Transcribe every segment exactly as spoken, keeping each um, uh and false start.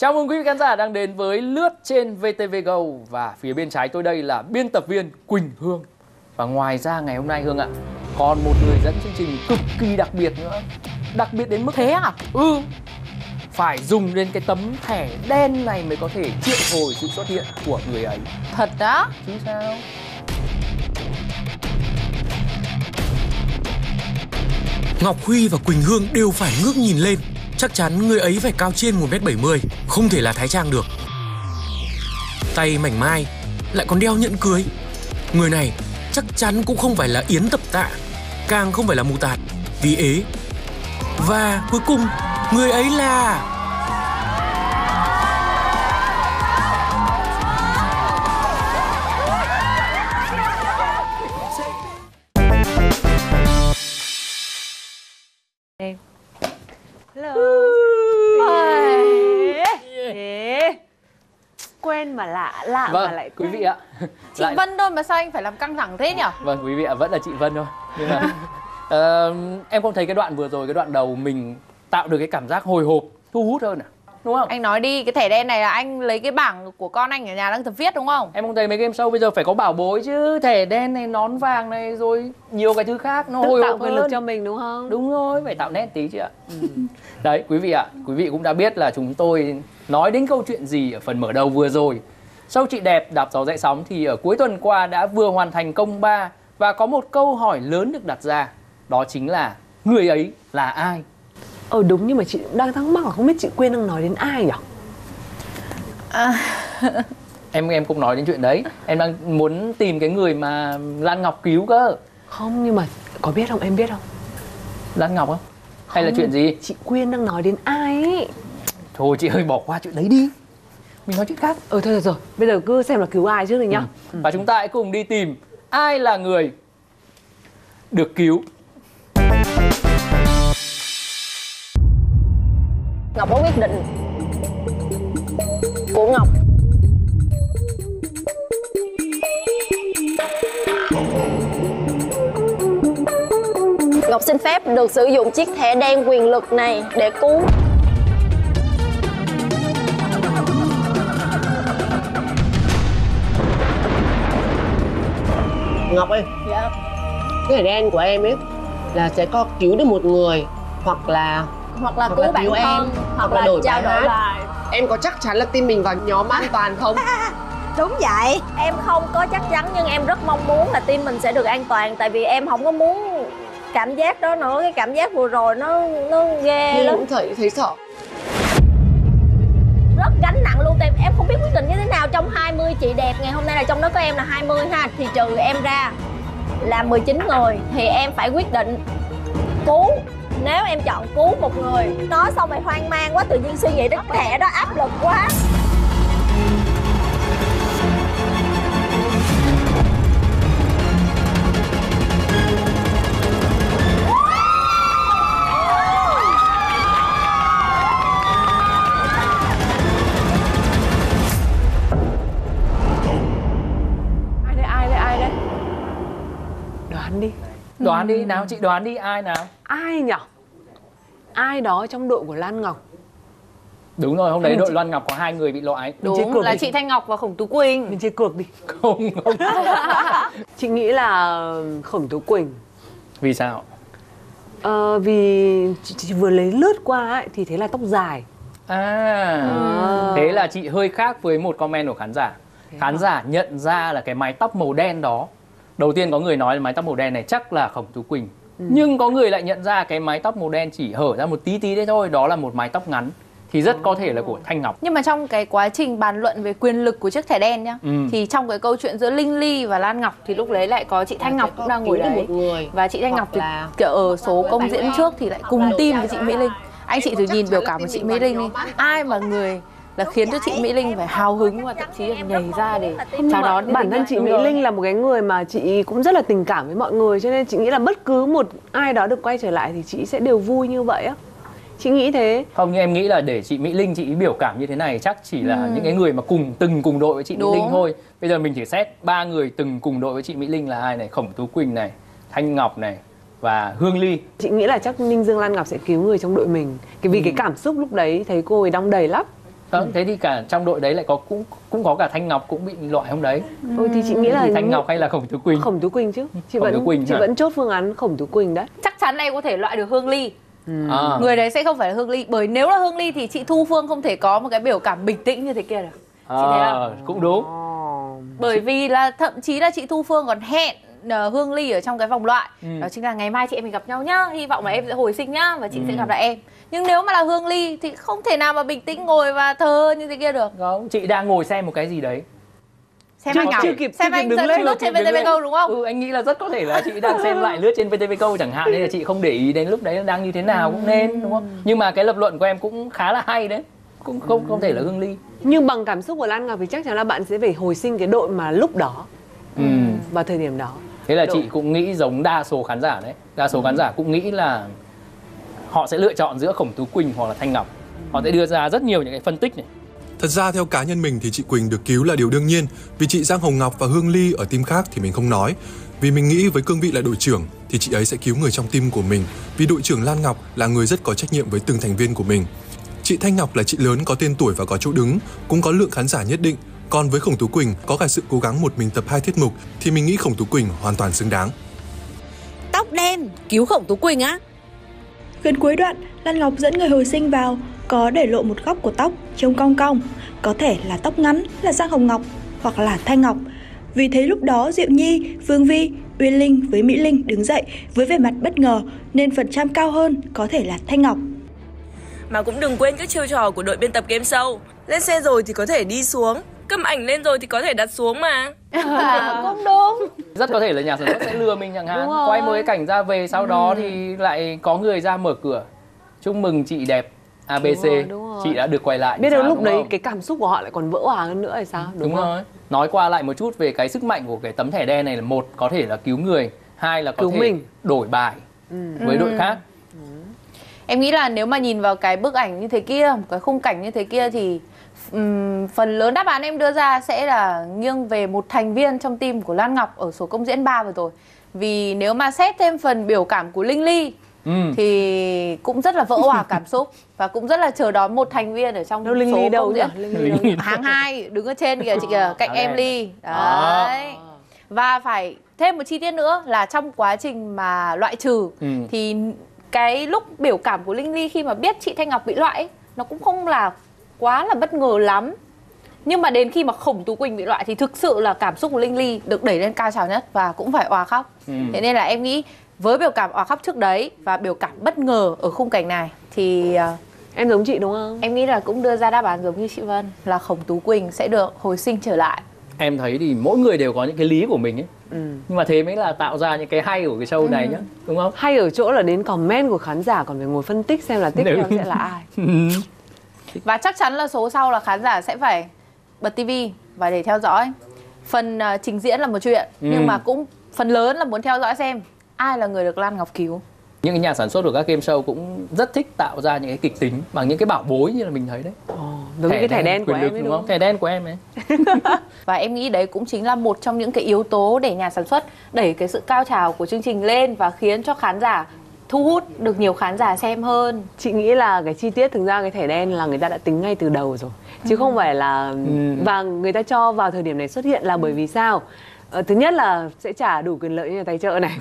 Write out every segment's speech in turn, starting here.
Chào mừng quý vị khán giả đang đến với Lướt trên vê tê vê Go. Và phía bên trái tôi đây là biên tập viên Quỳnh Hương. Và ngoài ra ngày hôm nay Hương ạ, còn một người dẫn chương trình cực kỳ đặc biệt nữa. Đặc biệt đến mức thế à? Ừ, phải dùng đến cái tấm thẻ đen này mới có thể triệu hồi sự xuất hiện của người ấy. Thật đó? Chứ sao? Ngọc Huy và Quỳnh Hương đều phải ngước nhìn lên. Chắc chắn người ấy phải cao trên một mét bảy mươi, không thể là Thái Trang được. Tay mảnh mai, lại còn đeo nhẫn cưới. Người này chắc chắn cũng không phải là Yến Tập Tạ, càng không phải là Mù Tạt, vì ế. Và cuối cùng, người ấy là... Hello. Thế quen mà lạ, lạ Vâng, mà lại quý quen. vị ạ. Chị Lại... Vân thôi mà sao anh phải làm căng thẳng thế nhỉ? Vâng, quý vị ạ, vẫn là chị Vân thôi. Nhưng mà uh, em không thấy cái đoạn vừa rồi, cái đoạn đầu mình tạo được cái cảm giác hồi hộp, thu hút hơn à? Đúng không? Anh nói đi, cái thẻ đen này là anh lấy cái bảng của con anh ở nhà đang tập viết đúng không? Em không thấy mấy game show bây giờ phải có bảo bối chứ. Thẻ đen này, nón vàng này, rồi nhiều cái thứ khác nó Tự hồi tạo hộp quyền hơn. lực cho mình đúng không? Đúng rồi, phải tạo nét tí chứ ạ. Ừ. Đấy, quý vị ạ, quý vị cũng đã biết là chúng tôi nói đến câu chuyện gì ở phần mở đầu vừa rồi. Show Chị Đẹp Đạp Gió Dậy Sóng thì ở cuối tuần qua đã vừa hoàn thành công ba. Và có một câu hỏi lớn được đặt ra. Đó chính là người ấy là ai? Ờ đúng, nhưng mà chị đang thắc mắc là không biết chị Quyên đang nói đến ai nhỉ? À. Em em cũng nói đến chuyện đấy. Em đang muốn tìm cái người mà Lan Ngọc cứu cơ. Không, nhưng mà có biết không, em biết không? Lan Ngọc không? Hay Không, là chuyện gì? chị Quyên đang nói đến ai ấy. Thôi chị ơi, bỏ qua chuyện đấy đi. Mình nói chuyện khác. Ờ thôi rồi rồi, bây giờ cứ xem là cứu ai trước rồi nhá. Ừ. Và chúng ta hãy cùng đi tìm ai là người được cứu. Ngọc có quyết định của Ngọc. Ngọc xin phép được sử dụng chiếc thẻ đen quyền lực này để cứu. Ngọc ơi, Dạ. cái thẻ đen của em ấy là sẽ có cứu được một người, hoặc là Hoặc là Hoặc cứu là bản cứu thân, em, hoặc, hoặc là là đổi trao bài đổi hát. bài. em có chắc chắn là tin mình vào nhóm an toàn không? Đúng vậy. Em không có chắc chắn nhưng em rất mong muốn là team mình sẽ được an toàn. Tại vì em không có muốn cảm giác đó nữa. Cái cảm giác vừa rồi nó nó ghê Nhưng lắm. cũng thấy thấy sợ. Rất gánh nặng luôn. Tại em không biết quyết định như thế nào. Trong hai mươi chị đẹp ngày hôm nay là trong đó có em là hai mươi ha. Thì trừ em ra là mười chín người. Thì em phải quyết định cứu. Nếu em chọn cứu một người, nói xong rồi hoang mang quá, tự nhiên suy nghĩ đến cái thẻ đó áp lực quá. Ai đây, ai đây, ai đây? Đoán đi. Đoán đi, nào chị đoán đi, ai nào? Ai nhỉ? Ai đó trong đội của Lan Ngọc. Đúng rồi, hôm đấy Mình đội chị- Loan Ngọc có hai người bị loại. Mình chơi Đúng, cược là đi. chị Thanh Ngọc và Khổng Tú Quỳnh. Mình chơi cược đi. Không, không. Chị nghĩ là Khổng Tú Quỳnh. Vì sao? Ờ, vì chị, chị vừa lấy lướt qua ấy, thì thấy là tóc dài. À, À. thế là chị hơi khác với một comment của khán giả. Khán giả nhận ra là cái mái tóc màu đen đó. Đầu tiên có người nói là mái tóc màu đen này chắc là Khổng Tú Quỳnh. Ừ. Nhưng có người lại nhận ra cái mái tóc màu đen chỉ hở ra một tí tí đấy thôi. Đó là một mái tóc ngắn. Thì rất có thể là của Thanh Ngọc. Nhưng mà trong cái quá trình bàn luận về quyền lực của chiếc thẻ đen nhá, Ừ. thì trong cái câu chuyện giữa Linh Ly và Lan Ngọc thì lúc đấy lại có chị Thanh Ngọc cũng đang ngồi cứu được đấy. một người. Và chị Thanh Hoặc Ngọc thì là- kiểu ở số công diễn trước thì lại cùng team với chị Mỹ Linh. Anh chị thử nhìn biểu cảm của chị Mỹ Linh đi. Ai mà người là khiến cho chị Mỹ Linh phải hào hứng và thậm chí là nhảy ra để chào đón. Bản thân chị Đúng Mỹ rồi. Linh là một cái người mà chị cũng rất là tình cảm với mọi người. Cho nên chị nghĩ là bất cứ một ai đó được quay trở lại thì chị sẽ đều vui như vậy á. Chị nghĩ thế. Không, nhưng em nghĩ là để chị Mỹ Linh chị ý biểu cảm như thế này chắc chỉ là Ừ. những cái người mà cùng từng cùng đội với chị Đúng. Mỹ Linh thôi. Bây giờ mình chỉ xét ba người từng cùng đội với chị Mỹ Linh là ai này? Khổng Tú Quỳnh này, Thanh Ngọc này và Hương Ly. Chị nghĩ là chắc Ninh Dương Lan Ngọc sẽ cứu người trong đội mình. Cái vì Ừ. cái cảm xúc lúc đấy thấy cô ấy đong đầy lắm. Đó, ừ. Thế thì cả trong đội đấy lại có cũng cũng có cả Thanh Ngọc cũng bị loại hôm đấy. Ừ, thì chị nghĩ là thì Thanh Ngọc hay là Khổng Tú Quỳnh? Khổng Tú Quỳnh chứ. Chị Khổng vẫn Tú Quỳnh chị hả? vẫn chốt phương án Khổng Tú Quỳnh đấy. Chắc chắn em có thể loại được Hương Ly. Ừ. À. Người đấy sẽ không phải là Hương Ly, bởi nếu là Hương Ly thì chị Thu Phương không thể có một cái biểu cảm bình tĩnh như thế kia được. Chị à, thấy không? Cũng đúng. Bởi vì là thậm chí là chị Thu Phương còn hẹn uh, Hương Ly ở trong cái vòng loại. Ừ. Đó chính là ngày mai chị em mình gặp nhau nhá, hy vọng là em sẽ hồi sinh nhá và chị ừ. sẽ gặp lại em. Nhưng nếu mà là Hương Ly thì không thể nào mà bình tĩnh ngồi và thờ như thế kia được. Không, chị đang ngồi xem một cái gì đấy. Xem anh chưa kịp xem anh dẫn lướt trên vê tê vê Go đúng không? Ừ, anh nghĩ là rất có thể là chị đang xem lại lướt trên vê tê vê Go chẳng hạn, nên là chị không để ý đến lúc đấy đang như thế nào cũng nên, đúng không? Nhưng mà cái lập luận của em cũng khá là hay đấy, cũng không không thể là Hương Ly. Nhưng bằng cảm xúc của Lan Ngọc thì chắc chắn là bạn sẽ phải hồi sinh cái đội mà lúc đó, ừ. vào thời điểm đó. Thế là đội. chị cũng nghĩ giống đa số khán giả đấy, đa số ừ. khán giả cũng nghĩ là họ sẽ lựa chọn giữa Khổng Tú Quỳnh hoặc là Thanh Ngọc. Họ sẽ đưa ra rất nhiều những cái phân tích này. Thật ra theo cá nhân mình thì chị Quỳnh được cứu là điều đương nhiên. Vì chị Giang Hồng Ngọc và Hương Ly ở team khác thì mình không nói. Vì mình nghĩ với cương vị là đội trưởng thì chị ấy sẽ cứu người trong team của mình. Vì đội trưởng Lan Ngọc là người rất có trách nhiệm với từng thành viên của mình. Chị Thanh Ngọc là chị lớn có tên tuổi và có chỗ đứng, cũng có lượng khán giả nhất định. Còn với Khổng Tú Quỳnh có cả sự cố gắng một mình tập hai tiết mục thì mình nghĩ Khổng Tú Quỳnh hoàn toàn xứng đáng. Tóc đen cứu Khổng Tú Quỳnh á? Gần cuối đoạn, Lan Ngọc dẫn người hồi sinh vào, có để lộ một góc của tóc trông cong cong, có thể là tóc ngắn là Giang Hồng Ngọc hoặc là Thanh Ngọc. Vì thế lúc đó Diệu Nhi, Phương Vi, Uyên Linh với Mỹ Linh đứng dậy với vẻ mặt bất ngờ nên phần trăm cao hơn có thể là Thanh Ngọc. Mà cũng đừng quên các chiêu trò của đội biên tập game show. Lên xe rồi thì có thể đi xuống, cầm ảnh lên rồi thì có thể đặt xuống mà. À, cũng đúng. Rất có thể là nhà sản xuất sẽ lừa mình chẳng hạn, quay một cái cảnh ra về sau đó ừ. thì lại có người ra mở cửa chúc mừng chị đẹp a bê xê, đúng rồi, đúng rồi. Chị đã được quay lại. Biết đâu lúc đấy không? Cái cảm xúc của họ lại còn vỡ hòa hơn nữa hay sao? Đúng, đúng rồi. Nói qua lại một chút về cái sức mạnh của cái tấm thẻ đen này là một có thể là cứu người, hai là có cứu thể mình. Đổi bài ừ. với đội khác. Ừ. Em nghĩ là nếu mà nhìn vào cái bức ảnh như thế kia, cái khung cảnh như thế kia thì um, phần lớn đáp án em đưa ra sẽ là nghiêng về một thành viên trong team của Lan Ngọc ở số công diễn ba vừa rồi. Vì nếu mà xét thêm phần biểu cảm của Linh Ly ừ. thì cũng rất là vỡ hòa cảm xúc và cũng rất là chờ đón một thành viên ở trong đâu, Linh số Ly đâu công diễn. Linh Ly Hàng hai đứng ở trên kìa chị kìa, cạnh à, em Ly. Đấy. À. Và phải thêm một chi tiết nữa là trong quá trình mà loại trừ ừ. thì cái lúc biểu cảm của Linh Ly khi mà biết chị Thanh Ngọc bị loại ấy, nó cũng không là quá là bất ngờ lắm. Nhưng mà đến khi mà Khổng Tú Quỳnh bị loại thì thực sự là cảm xúc của Linh Ly được đẩy lên cao trào nhất và cũng phải òa khóc. Ừ. Thế nên là em nghĩ với biểu cảm òa khóc trước đấy và biểu cảm bất ngờ ở khung cảnh này thì uh, em giống chị đúng không? Em nghĩ là cũng đưa ra đáp án giống như chị Vân là Khổng Tú Quỳnh sẽ được hồi sinh trở lại. Em thấy thì mỗi người đều có những cái lý của mình ấy. Ừ. Nhưng mà thế mới là tạo ra những cái hay của cái show này ừ. nhá, đúng không? Hay ở chỗ là đến comment của khán giả còn phải ngồi phân tích xem là tiếp theo sẽ là ai. Và chắc chắn là số sau là khán giả sẽ phải bật tivi và để theo dõi. Phần uh, trình diễn là một chuyện ừ. nhưng mà cũng phần lớn là muốn theo dõi xem ai là người được Lan Ngọc cứu. Những cái nhà sản xuất của các game show cũng rất thích tạo ra những cái kịch tính bằng những cái bảo bối như là mình thấy đấy. Ồ, giống như cái thẻ đen của em ấy, đúng không? Thẻ đen của em ấy. Và em nghĩ đấy cũng chính là một trong những cái yếu tố để nhà sản xuất đẩy cái sự cao trào của chương trình lên và khiến cho khán giả thu hút được nhiều khán giả xem hơn. Chị nghĩ là cái chi tiết thực ra cái thẻ đen là người ta đã tính ngay từ đầu rồi chứ ừ. không phải là ừ. và người ta cho vào thời điểm này xuất hiện là bởi vì sao? Ờ, thứ nhất là sẽ trả đủ quyền lợi cho nhà tài trợ này.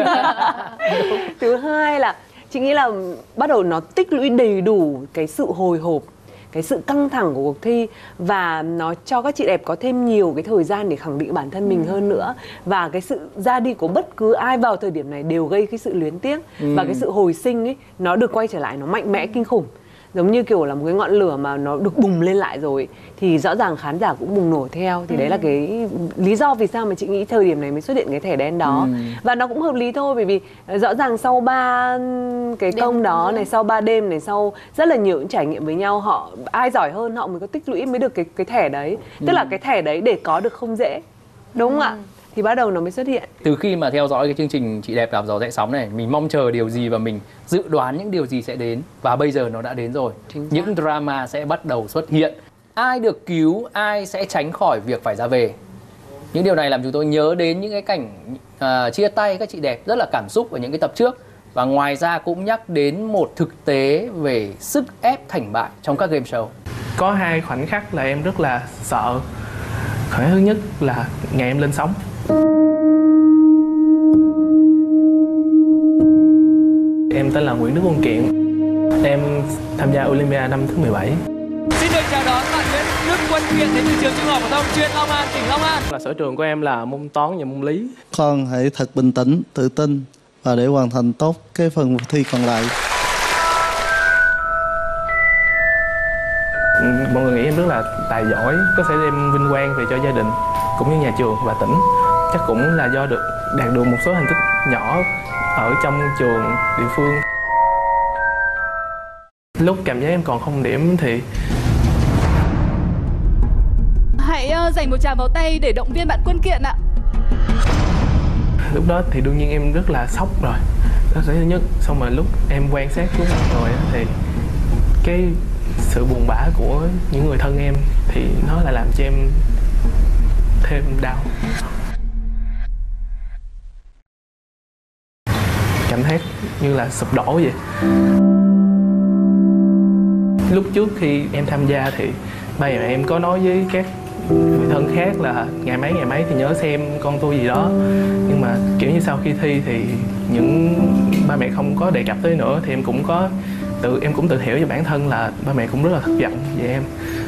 Thứ hai là chị nghĩ là bắt đầu nó tích lũy đầy đủ cái sự hồi hộp, cái sự căng thẳng của cuộc thi và nó cho các chị đẹp có thêm nhiều cái thời gian để khẳng định bản thân mình ừ. hơn nữa. Và cái sự ra đi của bất cứ ai vào thời điểm này đều gây cái sự luyến tiếc ừ. và cái sự hồi sinh ấy nó được quay trở lại, nó mạnh mẽ kinh khủng. Giống như kiểu là một cái ngọn lửa mà nó được bùng lên lại rồi thì rõ ràng khán giả cũng bùng nổ theo. Thì ừ. đấy là cái lý do vì sao mà chị nghĩ thời điểm này mới xuất hiện cái thẻ đen đó. Ừ. Và nó cũng hợp lý thôi, bởi vì rõ ràng sau ba cái công đêm đó này, sau ba đêm này, sau rất là nhiều những trải nghiệm với nhau, họ ai giỏi hơn họ mới có tích lũy mới được cái cái thẻ đấy. Ừ. Tức là cái thẻ đấy để có được không dễ, đúng không ừ. ạ? Thì bắt đầu nó mới xuất hiện. Từ khi mà theo dõi cái chương trình Chị Đẹp Đạp Gió Rẽ Sóng này, mình mong chờ điều gì và mình dự đoán những điều gì sẽ đến. Và bây giờ nó đã đến rồi. Những drama sẽ bắt đầu xuất hiện. Ai được cứu, ai sẽ tránh khỏi việc phải ra về. Những điều này làm chúng tôi nhớ đến những cái cảnh uh, chia tay các chị đẹp rất là cảm xúc ở những cái tập trước. Và ngoài ra cũng nhắc đến một thực tế về sức ép thành bại trong các game show. có hai khoảnh khắc là em rất là sợ. Khoảnh khắc thứ nhất là ngày em lên sóng. Em tên là Nguyễn Đức Quân Kiện. Em tham gia Olympia năm thứ mười bảy. Xin được chào đón bạn Nguyễn Đức Quân Kiện đến từ trường Trung học phổ thông chuyên Long An, tỉnh Long An. Là sở trường của em là môn toán và môn lý. Con hãy thật bình tĩnh, tự tin và để hoàn thành tốt cái phần thi còn lại. Mọi người nghĩ em rất là tài giỏi, có thể đem vinh quang về cho gia đình cũng như nhà trường và tỉnh. Chắc cũng là do được đạt được một số thành tích nhỏ ở trong trường địa phương. Lúc cảm giác em còn không điểm thì hãy uh, dành một tràng pháo tay để động viên bạn Quân Kiện ạ. Lúc đó thì đương nhiên em rất là sốc rồi. Đó là thứ nhất. Xong rồi lúc em quan sát xuống mặt rồi thì cái sự buồn bã của những người thân em thì nó lại làm cho em thêm đau. Cảm thấy như là sụp đổ vậy. Lúc trước khi em tham gia thì ba mẹ em có nói với các người thân khác là ngày mấy ngày mấy thì nhớ xem con tôi gì đó. Nhưng mà kiểu như sau khi thi thì những ba mẹ không có đề cập tới nữa thì em cũng có tự em cũng tự hiểu cho bản thân là ba mẹ cũng rất là thất vọng về em.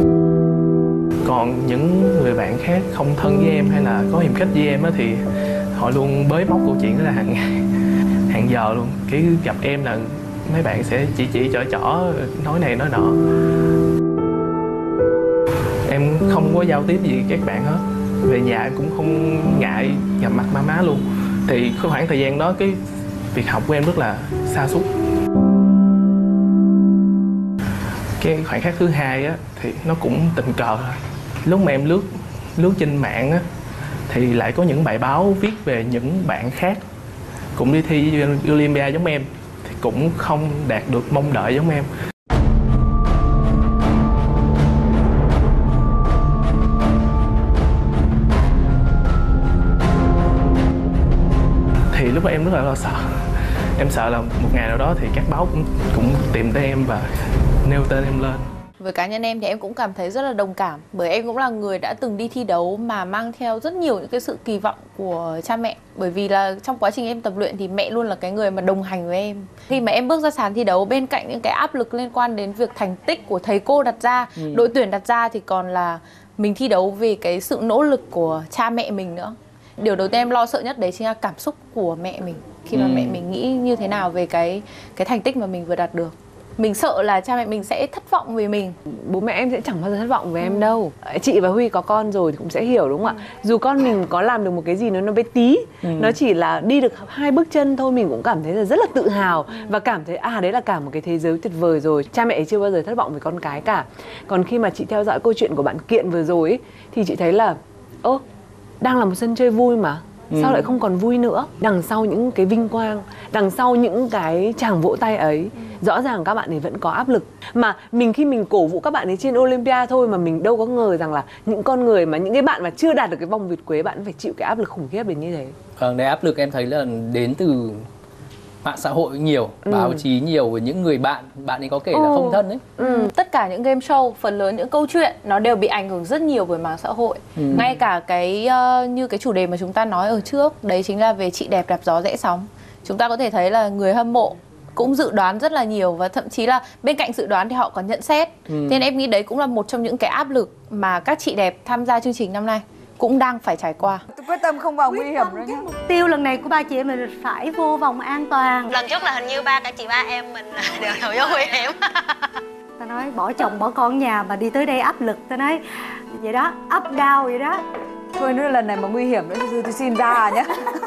Còn những người bạn khác không thân với em hay là có hiềm khích với em á thì họ luôn bới móc câu chuyện đó là hàng ngày, hàng giờ luôn. Kiểu gặp em là mấy bạn sẽ chỉ chỉ chở chỏ nói này nói nọ. Em không có giao tiếp gì với các bạn hết. Về nhà em cũng không ngại gặp mặt má má luôn. Thì cái khoảng thời gian đó cái việc học của em rất là sa sút. Cái khoảnh khắc thứ hai á thì nó cũng tình cờ thôi. Lúc mà em lướt lướt trên mạng á thì lại có những bài báo viết về những bạn khác cũng đi thi Olympia giống em thì cũng không đạt được mong đợi giống em. Thì lúc đó em rất là lo sợ. Em sợ là một ngày nào đó thì các báo cũng cũng tìm tới em và nêu tên em lên. Với cá nhân em thì em cũng cảm thấy rất là đồng cảm. Bởi em cũng là người đã từng đi thi đấu mà mang theo rất nhiều những cái sự kỳ vọng của cha mẹ. Bởi vì là trong quá trình em tập luyện thì mẹ luôn là cái người mà đồng hành với em. Khi mà em bước ra sàn thi đấu, bên cạnh những cái áp lực liên quan đến việc thành tích của thầy cô đặt ra, ừ. đội tuyển đặt ra, thì còn là mình thi đấu vì cái sự nỗ lực của cha mẹ mình nữa. Điều đầu tiên em lo sợ nhất đấy chính là cảm xúc của mẹ mình. Khi mà ừ. mẹ mình nghĩ như thế nào về cái, cái thành tích mà mình vừa đạt được. Mình sợ là cha mẹ mình sẽ thất vọng về mình. Bố mẹ em sẽ chẳng bao giờ thất vọng về ừ. em đâu. Chị và Huy có con rồi thì cũng sẽ hiểu đúng không ừ. ạ? Dù con mình có làm được một cái gì nó nó bé tí, ừ. nó chỉ là đi được hai bước chân thôi, mình cũng cảm thấy là rất là tự hào ừ. và cảm thấy à đấy là cả một cái thế giới tuyệt vời rồi. Cha mẹ chưa bao giờ thất vọng về con cái cả. Còn khi mà chị theo dõi câu chuyện của bạn Kiện vừa rồi ấy, thì chị thấy là ơ, đang là một sân chơi vui mà sao ừ. lại không còn vui nữa. Đằng sau những cái vinh quang, đằng sau những cái tràng vỗ tay ấy, rõ ràng các bạn ấy vẫn có áp lực. Mà mình khi mình cổ vũ các bạn ấy trên Olympia thôi mà mình đâu có ngờ rằng là những con người mà những cái bạn mà chưa đạt được cái vòng Việt Quế, bạn phải chịu cái áp lực khủng khiếp đến như thế. Vâng, đấy, áp lực em thấy là đến từ mạng xã hội nhiều, báo ừ. chí nhiều, với những người bạn, bạn ấy có kể là ừ. không thân ấy. Ừ. Tất cả những game show, phần lớn những câu chuyện nó đều bị ảnh hưởng rất nhiều bởi mạng xã hội. Ừ. Ngay cả cái uh, như cái chủ đề mà chúng ta nói ở trước, đấy chính là về chị đẹp đạp gió rẽ sóng. Chúng ta có thể thấy là người hâm mộ cũng dự đoán rất là nhiều, và thậm chí là bên cạnh dự đoán thì họ còn nhận xét. Ừ. Thế nên em nghĩ đấy cũng là một trong những cái áp lực mà các chị đẹp tham gia chương trình năm nay cũng đang phải trải qua. Tôi quyết tâm không vào nguy hiểm nữa nhé. Mục tiêu lần này của ba chị em mình phải vô vòng an toàn. Lần trước là hình như ba cả chị ba em mình đều đều vô nguy hiểm. Ta nói bỏ chồng bỏ con nhà mà đi tới đây áp lực, ta nói vậy đó, up down vậy đó. Thôi nữa lần này mà nguy hiểm nữa thì tôi xin ra nhé.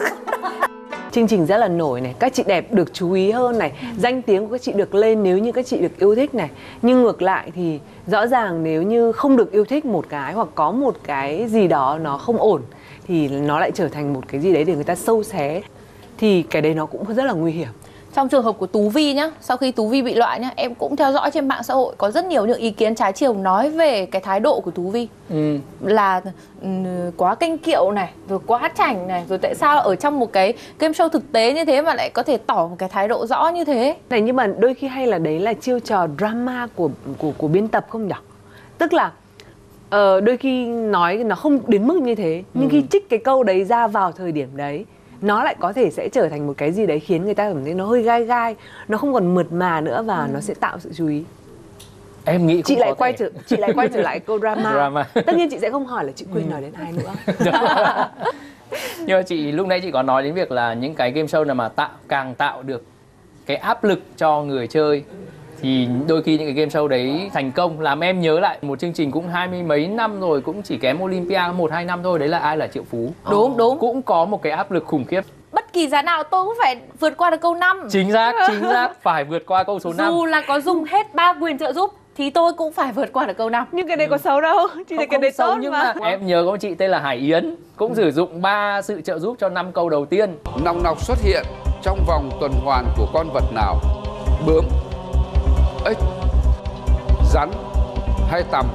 Chương trình rất là nổi này, các chị đẹp được chú ý hơn này, danh tiếng của các chị được lên nếu như các chị được yêu thích này. Nhưng ngược lại thì rõ ràng nếu như không được yêu thích một cái hoặc có một cái gì đó nó không ổn thì nó lại trở thành một cái gì đấy để người ta sâu xé, thì cái đấy nó cũng rất là nguy hiểm. Trong trường hợp của Tú Vi nhá, sau khi Tú Vi bị loại nhá, em cũng theo dõi trên mạng xã hội có rất nhiều những ý kiến trái chiều nói về cái thái độ của Tú Vi. Ừ. Là um, quá kênh kiệu này, rồi quá chảnh này, rồi tại sao ở trong một cái game show thực tế như thế mà lại có thể tỏ một cái thái độ rõ như thế. Này, nhưng mà đôi khi hay là đấy là chiêu trò drama của của của biên tập không nhỉ? Tức là uh, đôi khi nói nó không đến mức như thế, nhưng ừ. khi trích cái câu đấy ra vào thời điểm đấy, nó lại có thể sẽ trở thành một cái gì đấy khiến người ta cảm thấy nó hơi gai gai, nó không còn mượt mà nữa và ừ. nó sẽ tạo sự chú ý. Em nghĩ chị lại có quay thể. trở chị lại quay trở lại câu drama. drama. Tất nhiên chị sẽ không hỏi là chị Quỳnh ừ. nói đến ai nữa. Nhưng mà chị lúc nãy chị có nói đến việc là những cái game show nào mà tạo càng tạo được cái áp lực cho người chơi thì đôi khi những cái game show đấy thành công. Làm em nhớ lại một chương trình cũng hai mươi mấy năm rồi, cũng chỉ kém Olympia một hai năm thôi, đấy là Ai Là Triệu Phú. Đúng đúng. Cũng có một cái áp lực khủng khiếp. Bất kỳ giá nào tôi cũng phải vượt qua được câu năm. Chính xác, chính xác, phải vượt qua câu số năm. Dù là có dùng hết ba quyền trợ giúp thì tôi cũng phải vượt qua được câu năm. Nhưng cái này có xấu đâu, chị thấy cái này tốt nhưng mà. mà em nhớ có một chị tên là Hải Yến cũng ừ. sử dụng ba sự trợ giúp cho năm câu đầu tiên. Nòng nọc xuất hiện trong vòng tuần hoàn của con vật nào? Bướm, ếch, rắn hay tằm?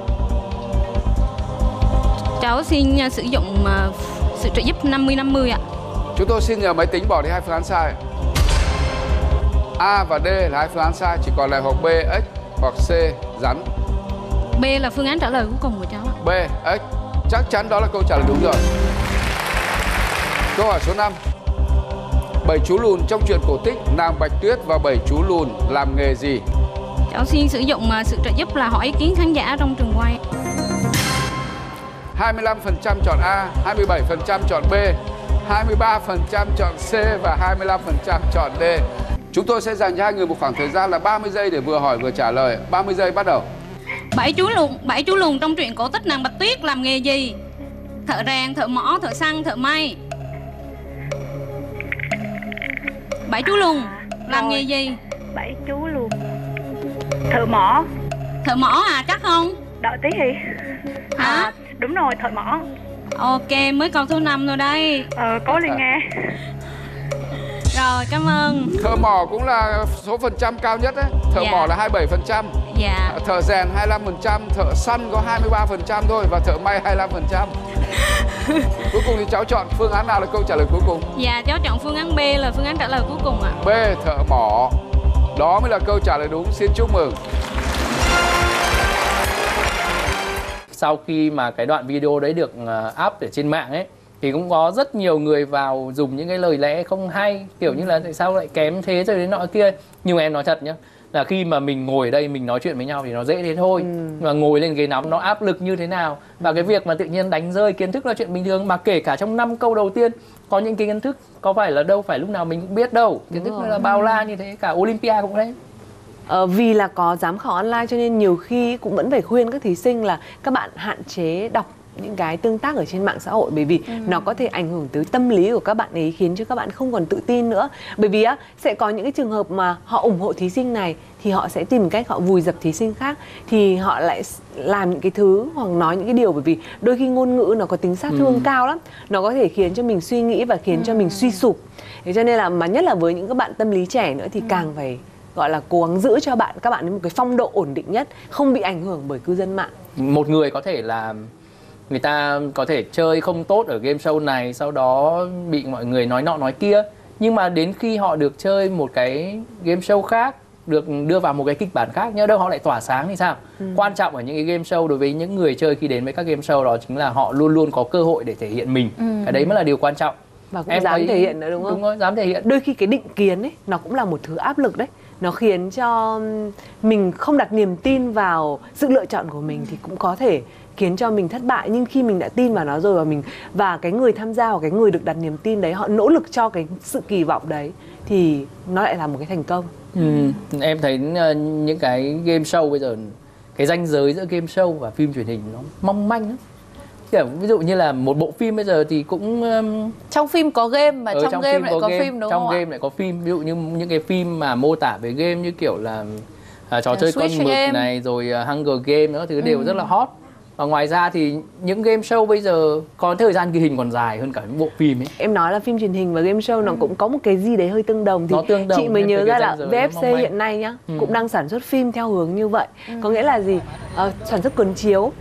Cháu xin uh, sử dụng uh, sự trợ giúp năm mươi năm mươi ạ. Chúng tôi xin nhờ máy tính bỏ đi hai phương án sai. A và D là hai phương án sai, chỉ còn lại hoặc B, ếch hoặc C, rắn. B là phương án trả lời cuối cùng của cháu ạ. B, ếch. Chắc chắn đó là câu trả lời đúng rồi. Câu hỏi số năm. Bảy chú lùn trong truyện cổ tích Nàng Bạch Tuyết và bảy chú lùn làm nghề gì? Cháu xin sử dụng uh, sự trợ giúp là hỏi ý kiến khán giả trong trường quay. hai mươi lăm phần trăm chọn A, hai mươi bảy phần trăm chọn B, hai mươi ba phần trăm chọn C và hai mươi lăm phần trăm chọn D. Chúng tôi sẽ dành cho hai người một khoảng thời gian là ba mươi giây để vừa hỏi vừa trả lời. ba mươi giây bắt đầu. Bảy chú lùn, bảy chú lùn trong truyện cổ tích Nàng Bạch Tuyết làm nghề gì? Thợ rèn, thợ mỏ, thợ săn, thợ may. Bảy chú lùn làm Rồi. nghề gì? Bảy chú lùn. Thợ mỏ. Thợ mỏ à, chắc không? Đợi tí thì. Hả? À, đúng rồi, thợ mỏ. Ok, mới câu thứ năm rồi đây. Ờ, cố lên nghe. Rồi, cảm ơn. Thợ mỏ cũng là số phần trăm cao nhất đấy. Thợ Dạ. mỏ là hai mươi bảy phần trăm. Dạ. Thợ rèn hai mươi lăm phần trăm, thợ săn có hai mươi ba phần trăm thôi và thợ may hai mươi lăm phần trăm. Cuối cùng thì cháu chọn phương án nào là câu trả lời cuối cùng? Dạ, cháu chọn phương án B là phương án trả lời cuối cùng ạ. B, thợ mỏ. Đó mới là câu trả lời đúng. Xin chúc mừng. Sau khi mà cái đoạn video đấy được up ở trên mạng ấy thì cũng có rất nhiều người vào dùng những cái lời lẽ không hay, kiểu như là tại sao lại kém thế rồi đến nọ kia. Nhưng mà em nói thật nhá, là khi mà mình ngồi ở đây mình nói chuyện với nhau thì nó dễ thế thôi. Ừ. Mà ngồi lên ghế nóng nó áp lực như thế nào. Và cái việc mà tự nhiên đánh rơi kiến thức là chuyện bình thường. Mà kể cả trong năm câu đầu tiên có những cái kiến thức có phải là đâu phải lúc nào mình cũng biết đâu. Kiến thức là bao la như thế, cả Olympia cũng thế. Ờ, vì là có giám khảo online cho nên nhiều khi cũng vẫn phải khuyên các thí sinh là các bạn hạn chế đọc những cái tương tác ở trên mạng xã hội, bởi vì ừ. nó có thể ảnh hưởng tới tâm lý của các bạn ấy, khiến cho các bạn không còn tự tin nữa. Bởi vì á sẽ có những cái trường hợp mà họ ủng hộ thí sinh này thì họ sẽ tìm cách họ vùi dập thí sinh khác, thì họ lại làm những cái thứ hoặc nói những cái điều, bởi vì đôi khi ngôn ngữ nó có tính sát thương ừ. cao lắm, nó có thể khiến cho mình suy nghĩ và khiến ừ. cho mình suy sụp. Thế cho nên là mà nhất là với những các bạn tâm lý trẻ nữa thì ừ. càng phải gọi là cố gắng giữ cho bạn các bạn đến một cái phong độ ổn định nhất, không bị ảnh hưởng bởi cư dân mạng. Một người có thể là người ta có thể chơi không tốt ở game show này, sau đó bị mọi người nói nọ nói kia, nhưng mà đến khi họ được chơi một cái game show khác, được đưa vào một cái kịch bản khác, nhớ đâu họ lại tỏa sáng thì sao? Ừ. Quan trọng ở những cái game show đối với những người chơi khi đến với các game show đó chính là họ luôn luôn có cơ hội để thể hiện mình. Ừ. Cái đấy mới là điều quan trọng. Và cũng em dám thấy... thể hiện nữa đúng không? Đúng rồi, dám thể hiện. Đôi khi cái định kiến ấy nó cũng là một thứ áp lực đấy. Nó khiến cho mình không đặt niềm tin vào sự lựa chọn của mình thì cũng có thể khiến cho mình thất bại. Nhưng khi mình đã tin vào nó rồi và mình và cái người tham gia hoặc cái người được đặt niềm tin đấy họ nỗ lực cho cái sự kỳ vọng đấy thì nó lại là một cái thành công. Ừ. Em thấy những cái game show bây giờ cái ranh giới giữa game show và phim truyền hình nó mong manh lắm. Kiểu, ví dụ như là một bộ phim bây giờ thì cũng um... trong phim có game mà trong, trong game lại có, có game, phim đúng trong không game ạ? lại có phim. Ví dụ như những cái phim mà mô tả về game như kiểu là uh, trò chơi con mực game này rồi uh, Hunger Game nữa thì đều ừ. rất là hot. Và ngoài ra thì những game show bây giờ có thời gian ghi hình còn dài hơn cả những bộ phim ấy. Em nói là phim truyền hình và game show nó ừ. cũng có một cái gì đấy hơi tương đồng thì tương đồng, chị mới nhớ ra là vê ép xê hiện nay nhá ừ. cũng đang sản xuất phim theo hướng như vậy. Ừ. Có nghĩa là gì? Uh, sản xuất cuốn chiếu,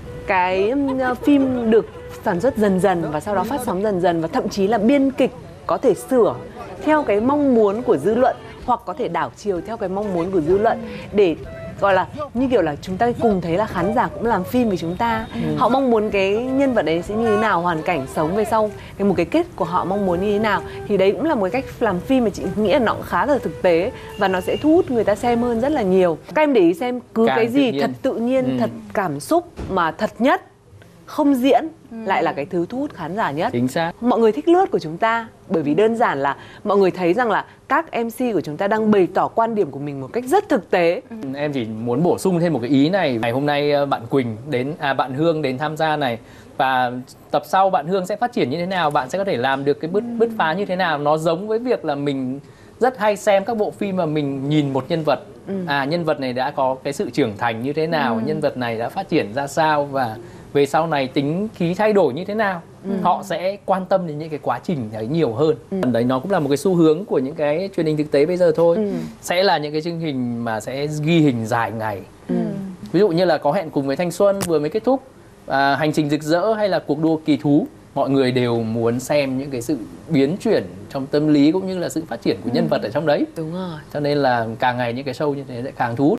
cái uh, phim được sản xuất dần dần và sau đó phát sóng dần dần, và thậm chí là biên kịch có thể sửa theo cái mong muốn của dư luận hoặc có thể đảo chiều theo cái mong muốn của dư luận để gọi là như kiểu là chúng ta cùng thấy là khán giả cũng làm phim với chúng ta. Ừ. Họ mong muốn cái nhân vật đấy sẽ như thế nào, hoàn cảnh sống về sau cái một cái kết của họ mong muốn như thế nào, thì đấy cũng là một cách làm phim mà chị nghĩ là nó cũng khá là thực tế và nó sẽ thu hút người ta xem hơn rất là nhiều. Các em để ý xem cứ Càng cái gì thật tự nhiên, ừ. thật cảm xúc mà thật nhất, không diễn ừ. lại là cái thứ thu hút khán giả nhất. Chính xác. Mọi người thích lướt của chúng ta bởi vì đơn giản là mọi người thấy rằng là các em xê của chúng ta đang bày tỏ quan điểm của mình một cách rất thực tế. Ừ. Em chỉ muốn bổ sung thêm một cái ý này. Ngày hôm nay bạn Quỳnh đến à bạn Hương đến tham gia này, và tập sau bạn Hương sẽ phát triển như thế nào, bạn sẽ có thể làm được cái bứt bứt phá như thế nào. Nó giống với việc là mình rất hay xem các bộ phim mà mình nhìn một nhân vật, ừ. à nhân vật này đã có cái sự trưởng thành như thế nào, ừ. nhân vật này đã phát triển ra sao và về sau này tính khí thay đổi như thế nào. Ừ. Họ sẽ quan tâm đến những cái quá trình đấy nhiều hơn. Ừ. Đấy nó cũng là một cái xu hướng của những cái truyền hình thực tế bây giờ thôi. Ừ. Sẽ là những cái chương trình mà sẽ ghi hình dài ngày. Ừ. Ví dụ như là Có Hẹn Cùng Với Thanh Xuân vừa mới kết thúc, à, Hành Trình Rực Rỡ hay là Cuộc Đua Kỳ Thú. Mọi người đều muốn xem những cái sự biến chuyển trong tâm lý cũng như là sự phát triển của nhân vật ở trong đấy. Đúng rồi. Cho nên là càng ngày những cái show như thế sẽ càng thu hút.